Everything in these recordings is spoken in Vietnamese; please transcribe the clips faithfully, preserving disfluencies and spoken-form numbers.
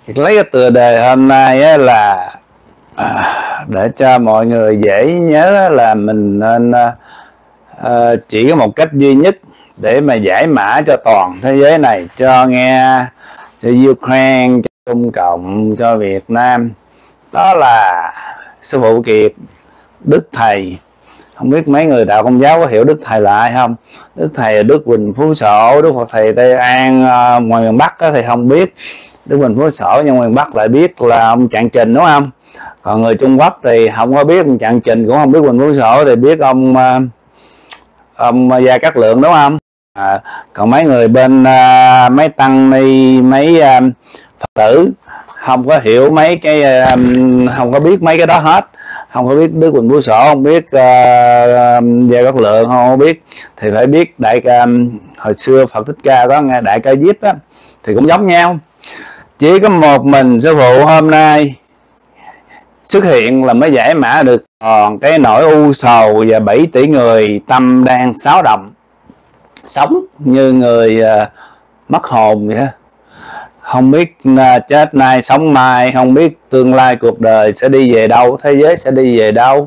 Thì lấy cái tựa đề hôm nay á là à, để cho mọi người dễ nhớ là mình nên uh, chỉ có một cách duy nhất để mà giải mã cho toàn thế giới này, cho Nga, cho Ukraine, cho Trung Cộng, cho Việt Nam. Đó là sư phụ Kiệt, Đức Thầy. Không biết mấy người đạo Công giáo có hiểu Đức Thầy là ai không? Đức Thầy là Đức Huỳnh Phú Sổ, Đức Phật Thầy Tây An uh, ngoài miền Bắc thì không biết Đức Huỳnh Phú Sổ, nhưng ngoài miền Bắc lại biết là ông Trạng Trình, đúng không? Còn người Trung Quốc thì không có biết ông Trạng Trình, cũng không biết Huỳnh Phú Sổ, thì biết ông uh, ông Gia Cát Lượng, đúng không? À, còn mấy người bên uh, mấy tăng ni, mấy uh, Phật tử không có hiểu mấy cái uh, không có biết mấy cái đó hết, không có biết Đức Huỳnh Phú Sổ, không biết uh, Gia Cát Lượng, không có biết thì phải biết đại ca. Hồi xưa Phật Thích Ca có nghe Đại Ca Diếp á, thì cũng giống nhau. Chỉ có một mình sư phụ hôm nay xuất hiện là mới giải mã được còn cái nỗi u sầu và bảy tỷ người tâm đang xáo động, sống như người uh, mất hồn vậy đó. Không biết uh, chết nay sống mai, không biết tương lai cuộc đời sẽ đi về đâu, thế giới sẽ đi về đâu.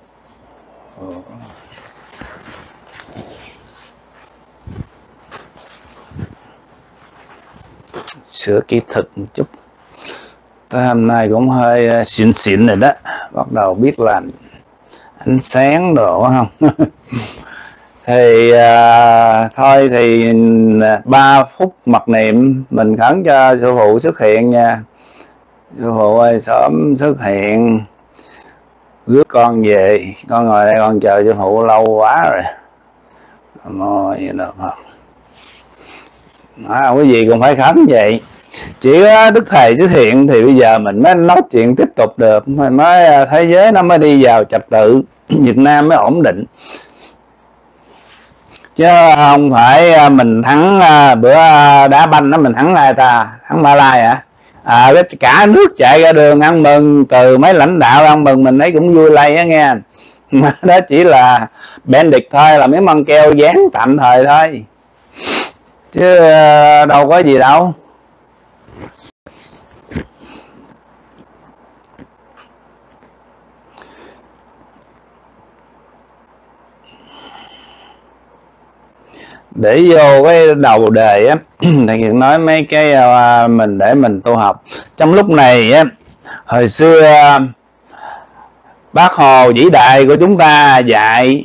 Sửa kỹ thuật một chút. Tới hôm nay cũng hơi xịn xịn rồi đó, bắt đầu biết làm ánh sáng đồ không. Thì à, thôi thì ba phút mặc niệm mình khấn cho sư phụ xuất hiện nha. Sư phụ ơi sớm xuất hiện, rước con về, con ngồi đây con chờ sư phụ lâu quá rồi. Môi vậy được không? À, cái gì cũng phải khấn vậy. Chỉ có Đức Thầy xuất hiện thì bây giờ mình mới nói chuyện tiếp tục được, mới thế giới nó mới đi vào trật tự, Việt Nam mới ổn định. Chứ không phải mình thắng bữa đá banh đó, mình thắng ai ta? Thắng Mã Lai hả? À, cả nước chạy ra đường ăn mừng, từ mấy lãnh đạo ăn mừng mình thấy cũng vui lây á nghe. Mà đó chỉ là bên địch thôi, là mấy măng keo dán tạm thời thôi, chứ đâu có gì đâu. Để vô cái đầu đề á, thầy Kiệt nói mấy cái uh, mình để mình tu học. Trong lúc này á, hồi xưa uh, Bác Hồ vĩ đại của chúng ta dạy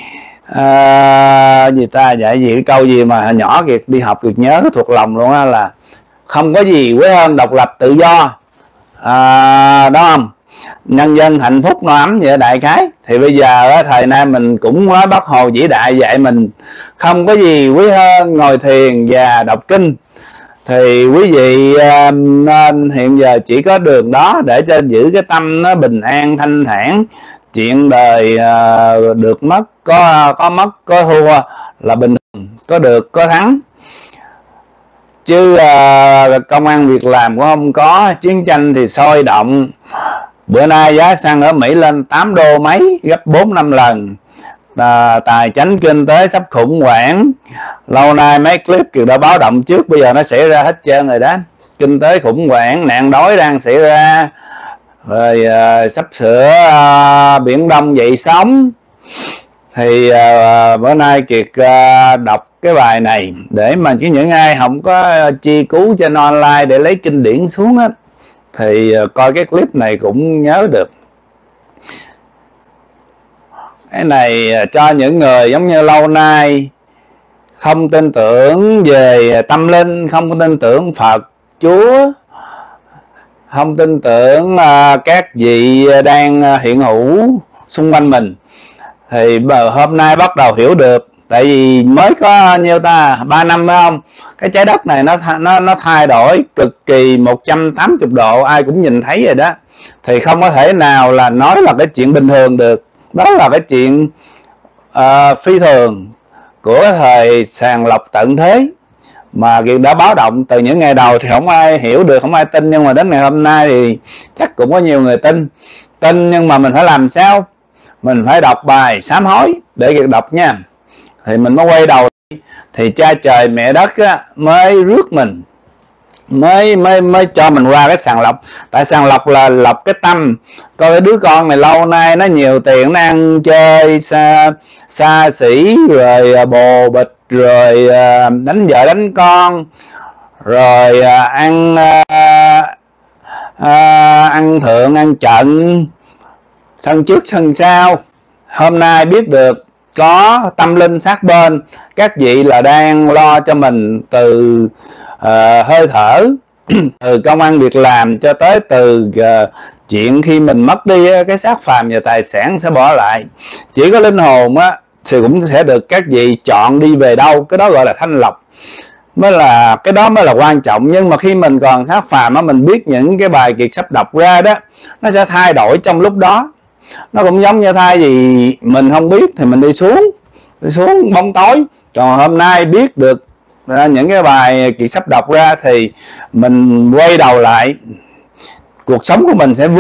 uh, gì ta dạy gì, cái câu gì mà nhỏ Kiệt đi học Kiệt nhớ thuộc lòng luôn á, là không có gì quý hơn độc lập tự do, uh, đó không? Nhân dân hạnh phúc no ấm vậy đại khái. Thì bây giờ thời nay mình cũng nói Bác Hồ vĩ đại dạy mình không có gì quý hơn ngồi thiền và đọc kinh. Thì quý vị nên hiện giờ chỉ có đường đó để cho giữ cái tâm nó bình an thanh thản. Chuyện đời được mất, có có mất có thua là bình thường, có được có thắng, chứ uh, công ăn việc làm cũng không có. Chiến tranh thì sôi động, bữa nay giá xăng ở Mỹ lên tám đô mấy, gấp bốn năm lần. À, tài chánh kinh tế sắp khủng hoảng. Lâu nay mấy clip Kiều đã báo động trước, bây giờ nó xảy ra hết trơn rồi đó. Kinh tế khủng hoảng, nạn đói đang xảy ra, rồi à, sắp sửa à, Biển Đông dậy sóng. Thì à, bữa nay Kiệt à, đọc cái bài này để mà chứ những ai không có chi cứu trên online để lấy kinh điển xuống á, thì coi cái clip này cũng nhớ được. Cái này cho những người giống như lâu nay không tin tưởng về tâm linh, không có tin tưởng Phật Chúa, không tin tưởng uh, các vị đang hiện hữu xung quanh mình, thì hôm nay bắt đầu hiểu được. Tại vì mới có nhiêu ta ba năm phải không, cái trái đất này nó nó nó thay đổi cực kỳ một trăm tám mươi độ, ai cũng nhìn thấy rồi đó. Thì không có thể nào là nói là cái chuyện bình thường được, đó là cái chuyện uh, phi thường của thời sàng lọc tận thế, mà Kiệt đã báo động từ những ngày đầu thì không ai hiểu được, không ai tin. Nhưng mà đến ngày hôm nay thì chắc cũng có nhiều người tin tin nhưng mà mình phải làm sao? Mình phải đọc bài sám hối để Kiệt đọc nha, thì mình mới quay đầu. Thì cha trời mẹ đất á, mới rước mình mới mới mới cho mình qua cái sàng lọc. Tại sàng lọc là lọc cái tâm, coi cái đứa con này lâu nay nó nhiều tiền, nó ăn chơi xa xa xỉ, rồi bồ bịch, rồi đánh vợ đánh con, rồi ăn à, ăn thượng ăn trận, thân trước thân sau. Hôm nay biết được có tâm linh sát bên, các vị là đang lo cho mình từ uh, hơi thở, từ công ăn việc làm, cho tới từ uh, chuyện khi mình mất đi cái xác phàm và tài sản sẽ bỏ lại. Chỉ có linh hồn á thì cũng sẽ được các vị chọn đi về đâu, cái đó gọi là thanh lọc, mới là cái đó mới là quan trọng. Nhưng mà khi mình còn xác phàm á, mình biết những cái bài kiệt sắp đọc ra đó, nó sẽ thay đổi trong lúc đó. Nó cũng giống như thay vì mình không biết thì mình đi xuống đi xuống bóng tối, còn hôm nay biết được à, những cái bài kiệt sắp đọc ra thì mình quay đầu lại, cuộc sống của mình sẽ